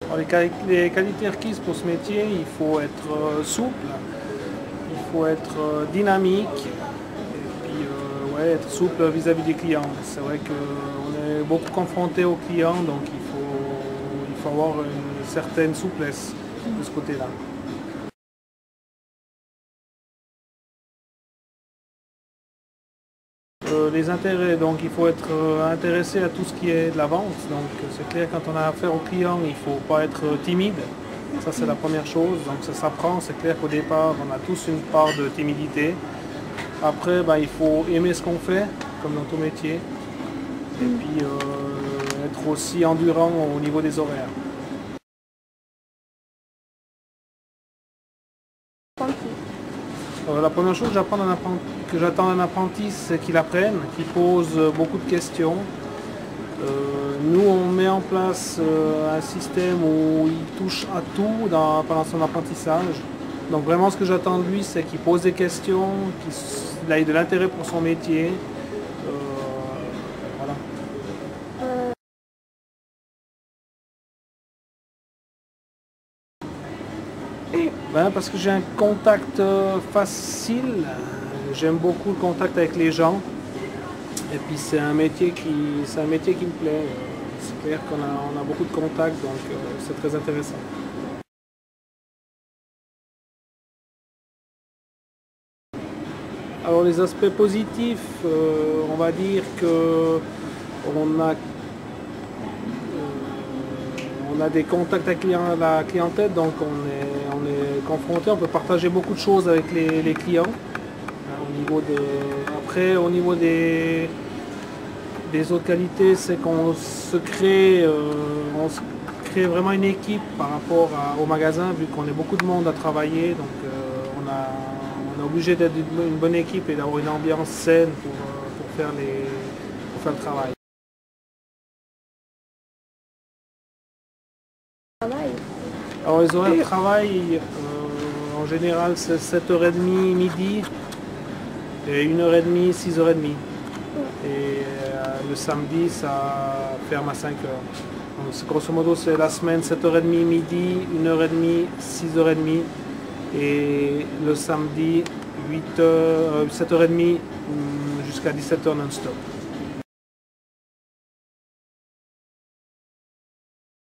Alors, les qualités requises pour ce métier, il faut être souple, il faut être dynamique et puis ouais, être souple vis-à-vis des clients. C'est vrai qu'on est beaucoup confronté aux clients, donc il faut avoir une certaine souplesse de ce côté-là. Les intérêts, donc il faut être intéressé à tout ce qui est de la vente. Donc c'est clair, quand on a affaire aux clients, il ne faut pas être timide. Ça c'est la première chose. Donc ça s'apprend. C'est clair qu'au départ, on a tous une part de timidité. Après, il faut aimer ce qu'on fait, comme dans tout métier. Et puis être aussi endurant au niveau des horaires. La première chose que j'attends d'un apprenti, c'est qu'il apprenne, qu'il pose beaucoup de questions. Nous, on met en place un système où il touche à tout pendant son apprentissage. Donc vraiment, ce que j'attends de lui, c'est qu'il pose des questions, qu'il ait de l'intérêt pour son métier. Voilà. Parce que j'ai un contact facile, j'aime beaucoup le contact avec les gens. Et puis c'est un métier qui me plaît. C'est clair qu'on a beaucoup de contacts, donc c'est très intéressant. Alors les aspects positifs, on va dire que on a des contacts avec la clientèle, donc on est confronté, on peut partager beaucoup de choses avec les clients. Après, au niveau des autres qualités, c'est qu'on se crée vraiment une équipe par rapport au magasin, vu qu'on est beaucoup de monde à travailler, donc on est obligé d'être une bonne équipe et d'avoir une ambiance saine pour faire le travail. Alors les horaires de travail, en général, c'est 7h30 midi et 1h30, 6h30. Et le samedi, ça ferme à 5h. Donc, grosso modo, c'est la semaine 7h30 midi, 1h30, 6h30. Et le samedi, 7h30 jusqu'à 17h non-stop.